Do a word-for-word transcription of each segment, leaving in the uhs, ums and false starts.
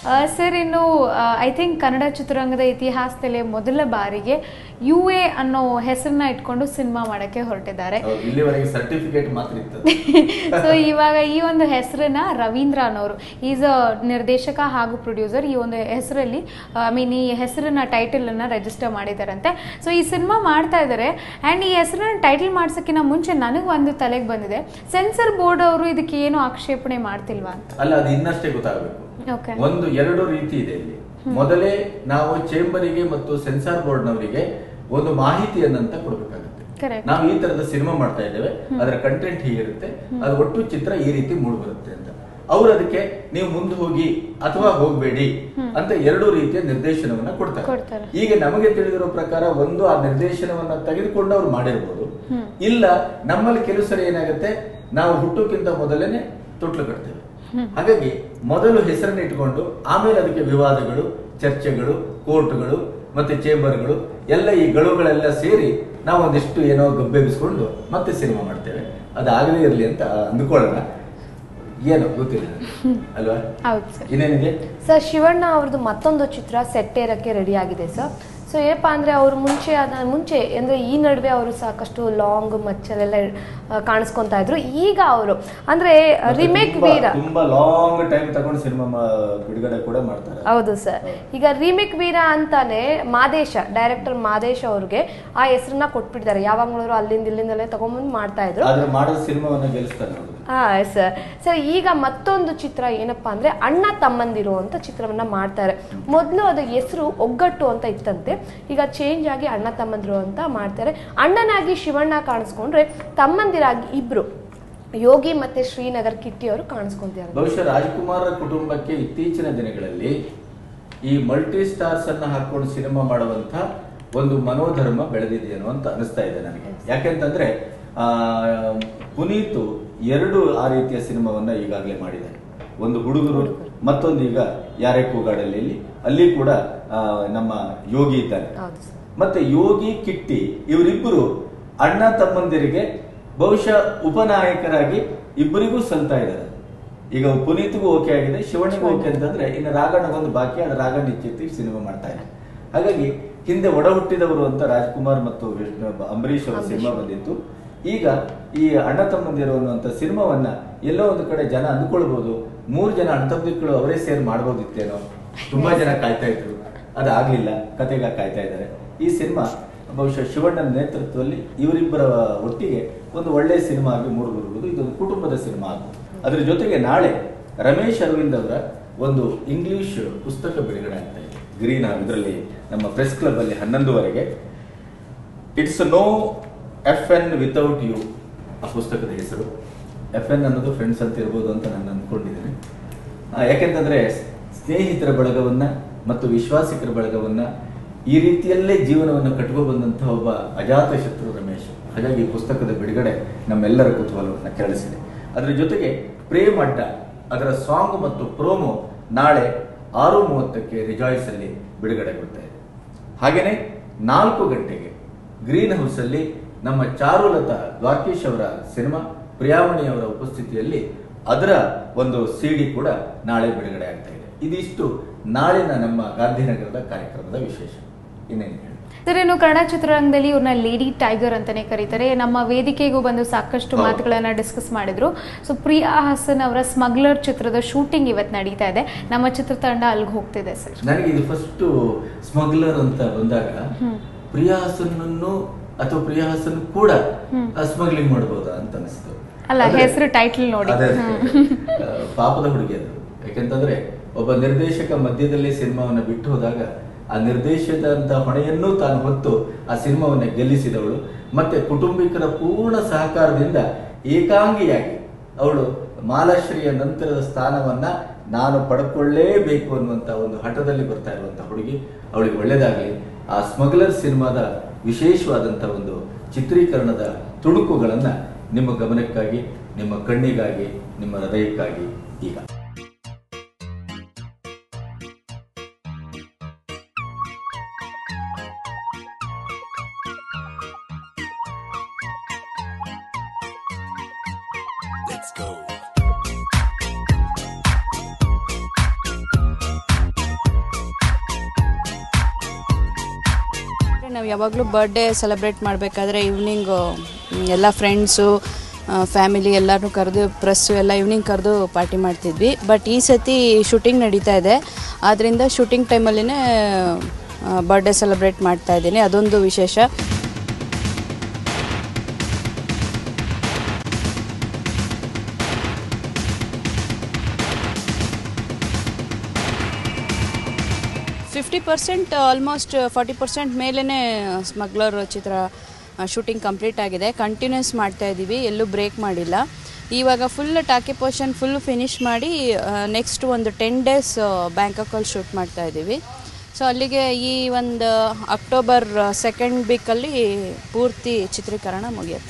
Sir ಇನ್ನು I think Kannada ಚಿತ್ರರಂಗದ ಇತಿಹಾಸದಲ್ಲಿ ಮೊದಲ ಬಾರಿಗೆ ಯು ಎ ಅನ್ನೋ ಹೆಸರನ್ನ ಇಟ್ಕೊಂಡು ಸಿನಿಮಾ ಮಾಡಕ್ಕೆ ಹೊರಟಿದ್ದಾರೆ. ಸರ್ಟಿಫಿಕೇಟ್ ಮಾತ್ರ ಇತ್ತು. ಸೊ ಇವಾಗ ಈ ಒಂದು ಹೆಸರನ್ನ ರವೀಂದ್ರ ಅನ್ನೋರು ಈಸ್ ಅ ನಿರ್ದೇಶಕ ಹಾಗೂ ಪ್ರೊಡ್ಯೂಸರ್ ಈ ಒಂದು ಹೆಸರಲ್ಲಿ ಐ ಮೀನ್ ಈ ಹೆಸರನ್ನ ಟೈಟಲ್ ಅನ್ನ ರಿಜಿಸ್ಟರ್ ಮಾಡಿದಾರಂತೆ. ಸೊ ಈ ಸಿನಿಮಾ ಮಾಡ್ತಾ ಇದ್ದಾರೆ ಅಂಡ್ ಈ ಹೆಸರನ್ನ ಟೈಟಲ್ ಮಾಡ್ಸಕ್ಕಿಂತ ಮುಂಚೆ ನನಗೆ ಒಂದು ತಲೆಗೆ ಬಂದಿದೆ, ಸೆನ್ಸರ್ ಬೋರ್ಡ್ ಅವರು ಇದಕ್ಕೆ ಏನು ಆಕ್ಷೇಪಣೆ ಮಾಡ್ತಿಲ್ವಾ ಅಂತ. ಅಲ್ಲ, ಅದು ಇನ್ನಷ್ಟೇ ಗೊತ್ತಾಗಬೇಕು. ಒಂದು ಎರಡು ರೀತಿ ಇದೆ ಇಲ್ಲಿ. ಮೊದಲೇ ನಾವು ಚೇಂಬರಿಗೆ ಮತ್ತು ಸೆನ್ಸಾರ್ ಬೋರ್ಡ್ ನವರಿಗೆ ಒಂದು ಮಾಹಿತಿಯನ್ನಂತ ಕೊಡಬೇಕಾಗುತ್ತೆ. ನಾವು ಈ ತರದ ಸಿನಿಮಾ ಮಾಡ್ತಾ ಇದ್ದೇವೆ, ಅದರ ಕಂಟೆಂಟ್ ಹೀಗಿರುತ್ತೆ, ಅದು ಒಟ್ಟು ಚಿತ್ರ ಈ ರೀತಿ ಮೂಡ್ ಬರುತ್ತೆ ಅಂತ. ಅವ್ರು ಅದಕ್ಕೆ ನೀವು ಮುಂದೆ ಹೋಗಿ ಅಥವಾ ಹೋಗ್ಬೇಡಿ ಅಂತ ಎರಡು ರೀತಿಯ ನಿರ್ದೇಶನವನ್ನ ಕೊಡ್ತಾರೆ. ಈಗ ನಮಗೆ ತಿಳಿದಿರೋ ಪ್ರಕಾರ ಒಂದು ಆ ನಿರ್ದೇಶನವನ್ನ ತೆಗೆದುಕೊಂಡು ಅವ್ರು ಮಾಡಿರ್ಬೋದು, ಇಲ್ಲ ನಮ್ಮಲ್ಲಿ ಕೆಲವು ಸರಿ ಏನಾಗುತ್ತೆ, ನಾವು ಹುಟ್ಟೋಕ್ಕಿಂತ ಮೊದಲೇನೆ ತೊಟ್ಲು ಕಟ್ತೇವೆ. ಹಾಗಾಗಿ ಮೊದಲು ಹೆಸರನ್ನ ಇಟ್ಕೊಂಡು ಆಮೇಲೆ ಅದಕ್ಕೆ ವಿವಾದಗಳು, ಚರ್ಚೆಗಳು, ಕೋರ್ಟ್ಗಳು ಮತ್ತೆ ಚೇಂಬರ್ಗಳು ಎಲ್ಲ ಈ ಗಳುಗಳೆಲ್ಲ ಸೇರಿ ನಾವು ಒಂದಿಷ್ಟು ಏನೋ ಗಬ್ಬೆಬ್ಬಿಸ್ಕೊಂಡು ಮತ್ತೆ ಸಿನಿಮಾ ಮಾಡ್ತೇವೆ. ಅದಾಗದೇ ಇರಲಿ ಅಂತ ಅಂದ್ಕೊಳ್ಳೋಣ. ಏನೋ ಗೊತ್ತಿಲ್ಲ ಅಲ್ವಾ. ಇನ್ನೇನಿದೆ ಸರ್, ಶಿವಣ್ಣ ಅವ್ರದ್ದು ಮತ್ತೊಂದು ಚಿತ್ರ ಸೆಟ್ಟೇರಕ್ಕೆ ರೆಡಿ ಆಗಿದೆ ಸರ್. ಸೊ ಏನಪ್ಪಾ ಅಂದ್ರೆ ಅವರು ಮುಂಚೆ ಅದ ಮುಂಚೆ ಅಂದ್ರೆ ಈ ನಡುವೆ ಅವರು ಸಾಕಷ್ಟು ಲಾಂಗ್ ಮಚ್ಚಲೆಲ್ಲ ಕಾಣಿಸ್ಕೊಂತಾ ಇದ್ರು. ಈಗ ಅವರು ಅಂದ್ರೆ ರಿಮೇಕ್ ವೀರ ತುಂಬಾ ಲಾಂಗ್ ಟೈಮ್ ತಗೊಂಡು ಸಿನಿಮಾ ಬಿಡುಗಡೆ ಕೂಡ ಮಾಡ್ತಾರೆ. ಹೌದು ಸರ್. ಈಗ ರಿಮೇಕ್ ವೀರ ಅಂತಾನೆ ಮಾದೇಶ ಡೈರೆಕ್ಟರ್ ಮಾದೇಶ ಅವ್ರಿಗೆ ಆ ಹೆಸರನ್ನ ಕೊಟ್ಬಿಟ್ಟಿದ್ದಾರೆ. ಯಾವಾಗ್ಲೂ ಅಲ್ಲಿಂದ ಇಲ್ಲಿಂದಲೇ ತಗೊಂಡ್ಬಂದು ಮಾಡ್ತಾ ಇದ್ರು. ಆದ್ರೆ ಮಾಡೋ ಸಿನಿಮಾವನ್ನ ಗೆಲ್ಲಿಸ್ತಾರೆ. ಹಾ ಸರ್. ಸರ್ ಈಗ ಮತ್ತೊಂದು ಚಿತ್ರ ಏನಪ್ಪಾ ಅಂದ್ರೆ ಅಣ್ಣ ತಮ್ಮಂದಿರು ಅಂತ ಚಿತ್ರವನ್ನ ಮಾಡ್ತಾರೆ. ಮೊದಲು ಅದು ಹೆಸರು ಒಗ್ಗಟ್ಟು ಅಂತ ಇತ್ತಂತೆ, ಈಗ ಚೇಂಜ್ ಆಗಿ ಅಣ್ಣ ತಮ್ಮಂದಿರು ಅಂತ ಮಾಡ್ತಾರೆ. ಅಣ್ಣನಾಗಿ ಶಿವಣ್ಣ ಕಾಣಿಸ್ಕೊಂಡ್ರೆ ತಮ್ಮಂದಿರಾಗಿ ಇಬ್ರು ಯೋಗಿ ಮತ್ತೆ ಶ್ರೀನಗರ್ ಕಿಟ್ಟಿ ಅವರು ಕಾಣಿಸ್ಕೊಂತಾರೆ. ಬಹುಶಃ ರಾಜ್ಕುಮಾರ್ ಕುಟುಂಬಕ್ಕೆ ಇತ್ತೀಚಿನ ದಿನಗಳಲ್ಲಿ ಈ ಮಲ್ಟಿ ಸ್ಟಾರ್ಸ್ ಅನ್ನ ಹಾಕೊಂಡು ಸಿನಿಮಾ ಮಾಡುವಂತ ಒಂದು ಮನೋಧರ್ಮ ಬೆಳೆದಿದೆಯೇನೋ ಅಂತ ಅನಿಸ್ತಾ ಇದೆ ನನಗೆ. ಯಾಕೆಂತಂದ್ರೆ ಆ ಪುನೀತ್ ಎರಡು ಆ ರೀತಿಯ ಸಿನಿಮಾವನ್ನ ಈಗಾಗಲೇ ಮಾಡಿದ್ದಾರೆ. ಒಂದು ಹುಡುಗರು, ಮತ್ತೊಂದು ಈಗ ಯಾರೇ ಕೂಗಾಡಲ್ಲಿ, ಅಲ್ಲಿ ಕೂಡ ನಮ್ಮ ಯೋಗಿ ಇದ್ದಾರೆ. ಮತ್ತೆ ಯೋಗಿ ಕಿಟ್ಟಿ ಇವರಿಬ್ಬರು ಅಣ್ಣ ತಮ್ಮಂದಿರಿಗೆ ಬಹುಶಃ ಉಪನಾಯಕರಾಗಿ ಇಬ್ಬರಿಗೂ ಸಲ್ತಾ ಇದ್ದಾರೆ. ಈಗ ಪುನೀತ್ಗೂ ಓಕೆ ಆಗಿದೆ, ಶಿವಣ್ಣಿಗೂ ಓಕೆ ಅಂತಂದ್ರೆ ಇನ್ನು ರಾಘಣ್ಣಗೊಂದು ಬಾಕಿ, ಅದು ರಾಘಣ್ಣ ಇಚ್ಛಿತ್ತು ಸಿನಿಮಾ ಮಾಡ್ತಾ ಇದೆ. ಹಾಗಾಗಿ ಹಿಂದೆ ಒಡ ಹುಟ್ಟಿದವರು ಅಂತ ರಾಜ್ಕುಮಾರ್ ಮತ್ತು ಅಂಬರೀಷ್ ಅವರ ಸಿನಿಮಾ ಬಂದಿತ್ತು. ಈಗ ಈ ಅಣ್ಣ ತಮ್ಮಂದಿರು ಅನ್ನುವಂಥ ಸಿನಿಮಾವನ್ನ ಎಲ್ಲೋ ಒಂದು ಕಡೆ ಜನ ಅಂದ್ಕೊಳ್ಬಹುದು, ಮೂರು ಜನ ಅಣ್ಣ ತಮ್ಮಂದಿರು ಅವರೇ ಸೇರಿ ಮಾಡ್ಬೋದಿತ್ತೇನೋ, ತುಂಬಾ ಜನ ಕಾಯ್ತಾ ಇದ್ರು, ಅದಾಗ್ಲಿಲ್ಲ, ಕತೆಗ ಕಾಯ್ತಾ ಇದ್ದಾರೆ. ಈ ಸಿನಿಮಾ ಬಹುಶಃ ಶಿವಣ್ಣನ ನೇತೃತ್ವದಲ್ಲಿ ಇವರಿಬ್ಬರ ಒಟ್ಟಿಗೆ ಒಂದು ಒಳ್ಳೆಯ ಸಿನಿಮಾ ಆಗಿ ಮೂಡಿ ಬರುವುದು. ಇದೊಂದು ಕುಟುಂಬದ ಸಿನಿಮಾ ಆಗುತ್ತೆ. ಅದ್ರ ಜೊತೆಗೆ ನಾಳೆ ರಮೇಶ್ ಅರವಿಂದ್ ಅವರ ಒಂದು ಇಂಗ್ಲಿಷ್ ಪುಸ್ತಕ ಬಿಡುಗಡೆ ಆಗ್ತಾ ಇದೆ ಗ್ರೀನ್, ಇದರಲ್ಲಿ ನಮ್ಮ ಪ್ರೆಸ್ ಕ್ಲಬ್ ಅಲ್ಲಿ ಹನ್ನೊಂದುವರೆಗೆ. It's no fun without you ಆ ಪುಸ್ತಕದ ಹೆಸರು. ಎಫ್ ಎನ್ ಅನ್ನೋದು ಫ್ರೆಂಡ್ಸ್ ಅಂತ ಇರ್ಬೋದು ಅಂತ ನಾನು ಅಂದ್ಕೊಂಡಿದ್ದೇನೆ. ಯಾಕೆಂತಂದ್ರೆ ಸ್ನೇಹಿತರ ಬಳಗವನ್ನ ಮತ್ತು ವಿಶ್ವಾಸಿಕರ ಬಳಗವನ್ನ ಈ ರೀತಿಯಲ್ಲೇ ಜೀವನವನ್ನು ಕಟ್ಕೊ ಬಂದಂತಹ ಒಬ್ಬ ಅಜಾತ ಶತ್ರು ರಮೇಶ್. ಹಾಗಾಗಿ ಈ ಪುಸ್ತಕದ ಬಿಡುಗಡೆ ನಮ್ಮೆಲ್ಲರ ಕುತೂಹಲವನ್ನು ಕೆರಳಿಸಿದೆ. ಅದರ ಜೊತೆಗೆ ಪ್ರೇಮ್ ಅಡ್ಡ ಅದರ ಸಾಂಗ್ ಮತ್ತು ಪ್ರೋಮೋ ನಾಳೆ ಆರು ಮೂವತ್ತಕ್ಕೆ ರಿಜಾಯ್ಸ್ ಅಲ್ಲಿ ಬಿಡುಗಡೆಗೊಳ್ತಾ ಇದೆ. ಹಾಗೇನೆ ನಾಲ್ಕು ಗಂಟೆಗೆ ಗ್ರೀನ್ ಹೌಸ್ ಅಲ್ಲಿ ನಮ್ಮ ಚಾರುಲತಾ ದ್ವಾರಕೀಶ್ ಅವರ ಸಿನಿಮಾ ಪ್ರಿಯಾಮಣಿ ಅವರ ಉಪಸ್ಥಿತಿಯಲ್ಲಿ ಅದರ ಒಂದು ಸಿಡಿ ಕೂಡ ನಾಳೆ ಬಿಡುಗಡೆ ಆಗ್ತಾ ಇದೆ. ಇದಿಷ್ಟು ನಾಳಿನ ನಮ್ಮ ಗಾಂಧಿನಗರದ ಕಾರ್ಯಕ್ರಮದ ವಿಶೇಷ. ಇನ್ನೇನು ಹೇಳಿ ಸರ್, ಇನ್ನು ಕನ್ನಡ ಚಿತ್ರರಂಗದಲ್ಲಿ ಇವ್ರನ್ನ ಲೇಡಿ ಟೈಗರ್ ಅಂತಾನೆ ಕರೀತಾರೆ. ನಮ್ಮ ವೇದಿಕೆಗೂ ಬಂದು ಸಾಕಷ್ಟು ಮಾತುಗಳನ್ನ ಡಿಸ್ಕಸ್ ಮಾಡಿದ್ರು. ಸೊ ಪ್ರಿಯಾ ಹಾಸನ್ ಅವರ ಸ್ಮಗ್ಲರ್ ಚಿತ್ರದ ಶೂಟಿಂಗ್ ಇವತ್ತು ನಡೀತಾ ಇದೆ. ನಮ್ಮ ಚಿತ್ರತಂಡ ಅಲ್ಲಿಗೆ ಹೋಗ್ತಿದೆ ಸರ್. ನನಗೆ ಇದು ಫಸ್ಟ್ ಸ್ಮಗ್ಲರ್ ಅಂತ ಬಂದಾಗ ಪ್ರಿಯಾ ಹಾಸನ್ ಅಥವಾ ಪ್ರಿಯಾ ಹಾಸನ್ ಕೂಡ ಸ್ಮಗ್ಲಿಂಗ್ ಮಾಡಬಹುದಾ ಅಂತ ಅನಿಸ್ತು. ಅಲ್ಲ, ಹೆಸರು ಟೈಟಲ್ ನೋಡಿ. ಪಾಪದ ಹುಡುಗಿ ಅದು. ಯಾಕೆಂತಂದ್ರೆ ಒಬ್ಬ ನಿರ್ದೇಶಕ ಮಧ್ಯದಲ್ಲಿ ಸಿನಿಮಾವನ್ನ ಬಿಟ್ಟು ಹೋದಾಗ ಆ ನಿರ್ದೇಶಕದ ಹೊಣೆಯನ್ನು ತಾನು ಹೊತ್ತು ಆ ಸಿನಿಮಾವನ್ನ ಗೆಲ್ಲಿಸಿದವಳು. ಮತ್ತೆ ಕುಟುಂಬಿಕರ ಪೂರ್ಣ ಸಹಕಾರದಿಂದ ಏಕಾಂಗಿಯಾಗಿ ಅವಳು ಮಾಲಾಶ್ರೀಯ ನಂತರದ ಸ್ಥಾನವನ್ನ ನಾನು ಪಡ್ಕೊಳ್ಳೇಬೇಕು ಅನ್ನುವಂತ ಒಂದು ಹಠದಲ್ಲಿ ಬರ್ತಾ ಇರುವಂತ ಹುಡುಗಿ. ಅವಳಿಗೆ ಒಳ್ಳೇದಾಗಲಿ. ಆ ಸ್ಮಗ್ಲರ್ ಸಿನಿಮಾದ ವಿಶೇಷವಾದಂತ ಒಂದು ಚಿತ್ರೀಕರಣದ ತುಣುಕುಗಳನ್ನ ನಿಮ್ಮ ಗಮನಕ್ಕಾಗಿ, ನಿಮ್ಮ ಕಣ್ಣಿಗಾಗಿ, ನಿಮ್ಮ ಹೃದಯಕ್ಕಾಗಿ ಈಗ Let's go. ನಾವು ಯಾವಾಗಲೂ ಬರ್ಡೇ ಸೆಲೆಬ್ರೇಟ್ ಮಾಡಬೇಕಾದ್ರೆ ಈವ್ನಿಂಗು ಎಲ್ಲ ಫ್ರೆಂಡ್ಸು ಫ್ಯಾಮಿಲಿ ಎಲ್ಲರೂ ಕರೆದು ಪ್ರೆಸ್ಸು ಎಲ್ಲ ಈವ್ನಿಂಗ್ ಕರೆದು ಪಾರ್ಟಿ ಮಾಡ್ತಿದ್ವಿ. ಬಟ್ ಈ ಸತಿ ಶೂಟಿಂಗ್ ನಡೀತಾ ಇದೆ, ಆದ್ದರಿಂದ ಶೂಟಿಂಗ್ ಟೈಮಲ್ಲಿನೇ ಬರ್ಡೇ ಸೆಲೆಬ್ರೇಟ್ ಮಾಡ್ತಾ ಇದ್ದೀನಿ, ಅದೊಂದು ವಿಶೇಷ. Fifty percent almost forty percent ಮೇಲೇ ಸ್ಮಗ್ಲರ್ ಚಿತ್ರ ಶೂಟಿಂಗ್ ಕಂಪ್ಲೀಟ್ ಆಗಿದೆ. ಕಂಟಿನ್ಯೂಸ್ ಮಾಡ್ತಾ ಇದ್ದೀವಿ, ಎಲ್ಲೂ ಬ್ರೇಕ್ ಮಾಡಿಲ್ಲ. ಇವಾಗ full talkie portion full finish ಮಾಡಿ ನೆಕ್ಸ್ಟ್ ಒಂದು ಟೆನ್ ಡೇಸ್ ಬ್ಯಾಂಕಾಕಲ್ಲಿ ಶೂಟ್ ಮಾಡ್ತಾ ಇದ್ದೀವಿ. ಸೊ ಅಲ್ಲಿಗೆ ಈ ಒಂದು ಅಕ್ಟೋಬರ್ ಸೆಕೆಂಡ್ ವೀಕಲ್ಲಿ ಪೂರ್ತಿ ಚಿತ್ರೀಕರಣ ಮುಗಿಯುತ್ತೆ.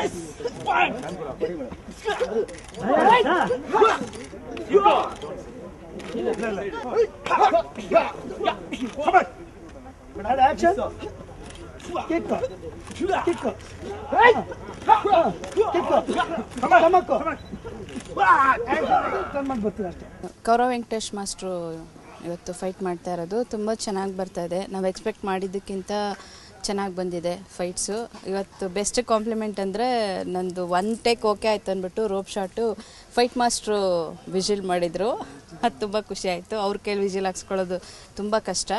ಕೌರವ್ ವೆಂಕಟೇಶ್ ಮಾಸ್ಟ್ರು ಇವತ್ತು ಫೈಟ್ ಮಾಡ್ತಾ ಇರೋದು ತುಂಬ ಚೆನ್ನಾಗಿ ಬರ್ತಾ ಇದೆ. ನಾವು ಎಕ್ಸ್ಪೆಕ್ಟ್ ಮಾಡಿದ್ದಕ್ಕಿಂತ ಚೆನ್ನಾಗಿ ಬಂದಿದೆ ಫೈಟ್ಸು. ಇವತ್ತು ಬೆಸ್ಟ್ ಕಾಂಪ್ಲಿಮೆಂಟ್ ಅಂದರೆ ನಂದು ಒನ್ ಟೇಕ್ ಓಕೆ ಆಯ್ತು ಅಂದ್ಬಿಟ್ಟು ರೋಪ್ ಶಾಟು ಫೈಟ್ ಮಾಸ್ಟ್ರು ವಿಜಿಲ್ ಮಾಡಿದರು, ಅದು ತುಂಬ ಖುಷಿ ಆಯಿತು. ಅವ್ರ ಕೈಲಿ ವಿಜಿಲ್ ಹಾಕ್ಸ್ಕೊಳ್ಳೋದು ತುಂಬ ಕಷ್ಟ.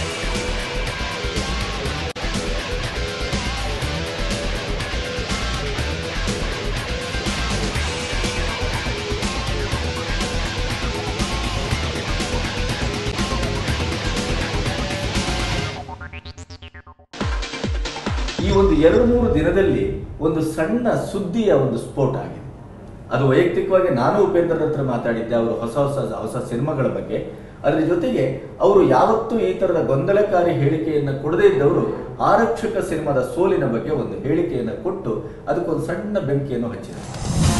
ಈ ಒಂದು ಎರಡು ಮೂರು ದಿನದಲ್ಲಿ ಒಂದು ಸಣ್ಣ ಸುದ್ದಿಯ ಒಂದು ಸ್ಫೋಟ ಆಗಿದೆ. ಅದು ವೈಯಕ್ತಿಕವಾಗಿ ನಾನು ಉಪೇಂದ್ರ ಹತ್ರ ಮಾತಾಡಿದ್ದೆ, ಅವರು ಹೊಸ ಹೊಸ ಹೊಸ ಸಿನಿಮಾಗಳ ಬಗ್ಗೆ. ಅದರ ಜೊತೆಗೆ ಅವರು ಯಾವತ್ತೂ ಈ ತರದ ಗೊಂದಲಕಾರಿ ಹೇಳಿಕೆಯನ್ನು ಕೊಡದೇ ಇದ್ದವರು ಆರಕ್ಷಕ ಸಿನಿಮಾದ ಸೋಲಿನ ಬಗ್ಗೆ ಒಂದು ಹೇಳಿಕೆಯನ್ನು ಕೊಟ್ಟು ಅದಕ್ಕೊಂದು ಸಣ್ಣ ಬೆಂಕಿಯನ್ನು ಹಚ್ಚಿದ್ದಾರೆ.